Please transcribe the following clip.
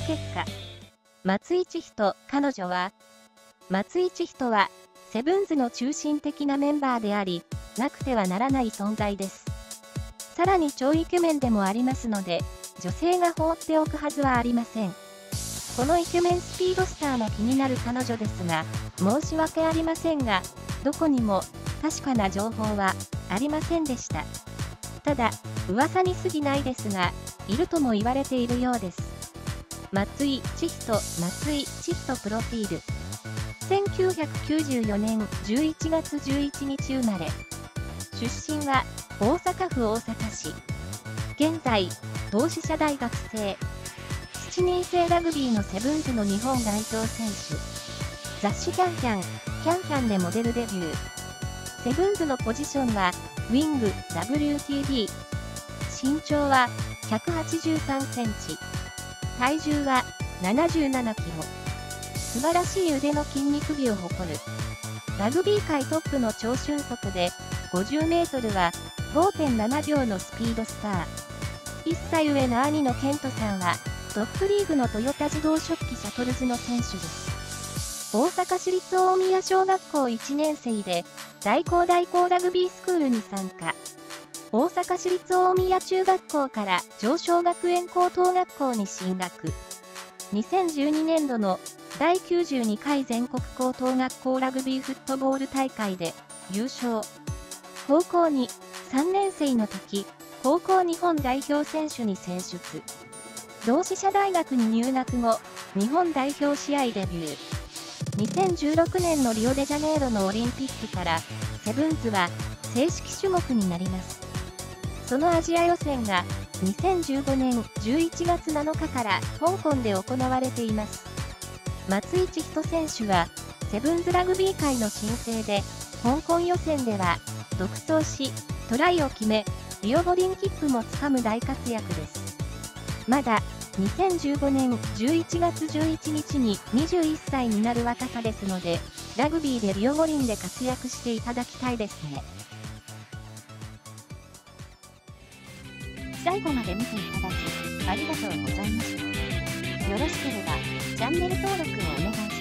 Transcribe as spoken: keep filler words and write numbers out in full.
結果。松井千人、彼女は、松井千人は、セブンズの中心的なメンバーであり、なくてはならない存在です。さらに超イケメンでもありますので、女性が放っておくはずはありません。このイケメンスピードスターの気になる彼女ですが、申し訳ありませんが、どこにも確かな情報はありませんでした。ただ、噂に過ぎないですが、いるとも言われているようです。松井千人、松井千人プロフィール。せんきゅうひゃくきゅうじゅうよねんじゅういちがつじゅういちにち生まれ。出身は大阪府大阪市。現在、同志社大学生。しちにん制ラグビーのセブンズの日本代表選手。雑誌キャンキャン、キャンキャンでモデルデビュー。セブンズのポジションは、ウィング、ダブリューティービー。身長はひゃくはちじゅうさんセンチ。体重はななじゅうななキロ。素晴らしい腕の筋肉美を誇る。ラグビー界トップの超俊足で、ごじゅうメートルは ごてんななびょうのスピードスター。いっさい上の兄のケントさんは、トップリーグのトヨタ自動織機シャトルズの選手です。大阪市立大宮小学校いちねんせいで、大高大高ラグビースクールに参加。大阪市立大宮中学校から常翔学園高等学校に進学。にせんじゅうにねんどのだいきゅうじゅうにかい全国高等学校ラグビーフットボール大会で優勝。高校にさんねんせいの時、高校日本代表選手に選出。同志社大学に入学後、日本代表試合デビュー。にせんじゅうろくねんのリオデジャネイロのオリンピックから、セブンズは正式種目になります。そのアジア予選がにせんじゅうごねんじゅういちがつなのかから香港で行われています。松井千人選手は、セブンズラグビー界の新星で、香港予選では、独走し、トライを決め、リオ五輪切符もつかむ大活躍です。まだ、にせんじゅうごねんじゅういちがつじゅういちにちににじゅういっさいになる若さですので、ラグビーでリオ五輪で活躍していただきたいですね。 最後まで見ていただき、ありがとうございました。よろしければ、チャンネル登録をお願いします。